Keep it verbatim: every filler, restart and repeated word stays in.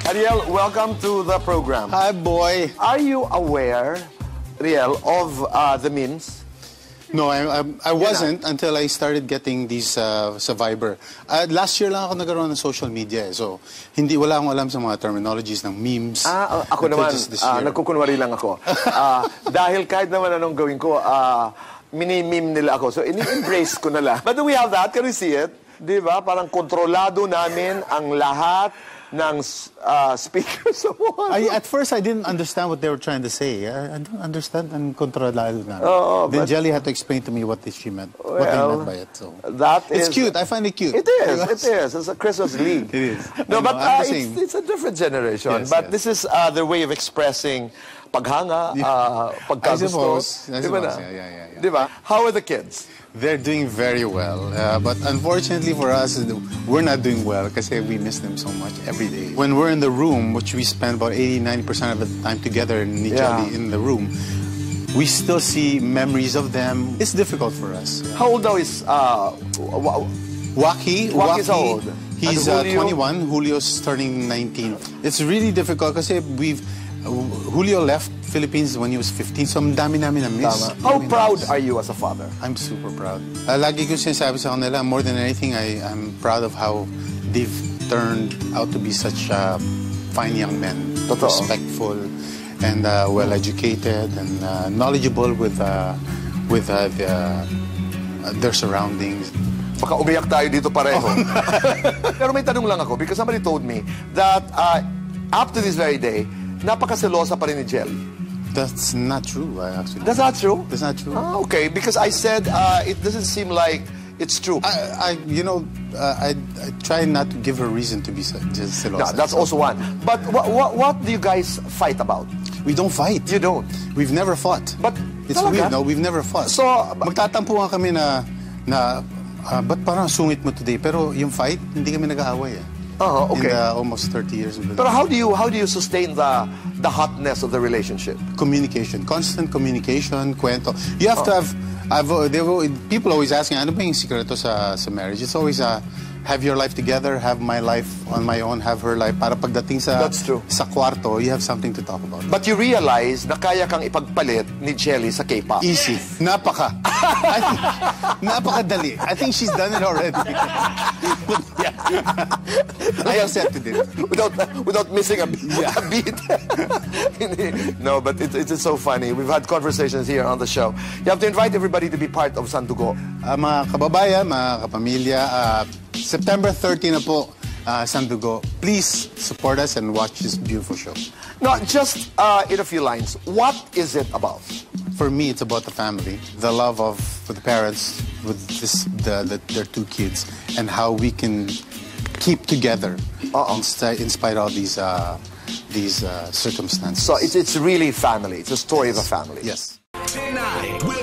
Ariel, welcome to the program. Hi, boy. Are you aware, Ariel, of uh, the memes? No, I, I, I wasn't yeah. until I started getting these uh, sa Viber. Uh, last year lang ako nagkaroon ng social media, eh, so hindi wala akong alam sa mga terminologies ng memes. Ah, ako naman, uh, nagkukunwari lang ako. uh, dahil kahit naman anong gawin ko, uh, mini-meme nila ako. So, ini-embrace ko na lang. But do we have that? Can we see it? Di ba? Parang kontrolado namin ang lahat ng uh, speakers. I, at first, I didn't understand what they were trying to say. I, I don't understand ang kontrolado na. Oh, then Jelly had to explain to me what she meant, well, what they meant by it. So that it's is, cute. I find it cute. It is. It is. It's a Christmas league. It is. No, but uh, it's, it's a different generation. Yes, but yes. this is uh, their way of expressing paghanga, yeah. uh, pagkagusto. I suppose. I suppose. Diba Yeah, yeah, yeah, yeah. Diba? How are the kids? They're doing very well, uh, but unfortunately for us, we're not doing well because we miss them so much every day. When we're in the room, which we spend about eighty, ninety percent of the time together in, yeah. in the room, we still see memories of them. It's difficult for us. How old now is uh, Waki? Waki's how old? He's uh, twenty-one. Julio's turning nineteen. It's really difficult because we've uh, Julio left Philippines when he was fifteen, so ang dami namin na miss. How proud are you as a father? I'm super proud. Uh, lagi ko sinasabi sa kanila, more than anything, I, I'm proud of how they've turned out to be such uh, fine young men. Totoo. Respectful and uh, well-educated and uh, knowledgeable with, uh, with uh, the, uh, their surroundings. Baka umiyak tayo dito pareho. Pero may tanong lang ako because somebody told me that uh, up to this very day, napakaselosa pa rin ni Jelly. That's not true, actually. That's not true? That's not true. Ah, okay, because I said uh, it doesn't seem like it's true. I, I you know, uh, I, I try not to give her reason to be just celosa. No, that's also one. But what, what, what do you guys fight about? We don't fight. You don't? We've never fought. But it's talaga? weird, no? We've never fought. So, magtatampuhan kami na, na uh, ba't parang sungit mo today? Pero yung fight, hindi kami nag-aaway, eh. Oh, okay. In the almost thirty years. But how do you how do you sustain the the hotness of the relationship? Communication, constant communication, kwento. You have oh. to have. I've they people always asking, ano ba yung sikreto sa sa marriage? It's always uh, have your life together, have my life on my own, have her life. Para pagdating sa That's true. sa kwarto, you have something to talk about. But you realize na kaya kang ipagpalit ni Jelly sa K-pop. Easy, napaka. I think, napakadali. I think she's done it already. Yeah. I accepted it without without missing a, yeah. a beat. No, but it, it's so funny. We've had conversations here on the show. You have to invite everybody to be part of Sandugo. Uh, mga kababayan, mga kapamilya, uh, September thirteenth na po, uh, Sandugo. Please support us and watch this beautiful show. No, just uh, in a few lines, what is it about? For me, it's about the family, the love of for the parents with this, the, the, their two kids, and how we can keep together uh-uh. in, in spite of these uh, these uh, circumstances. So it's it's really family. It's a story of a family. Yes. Tonight.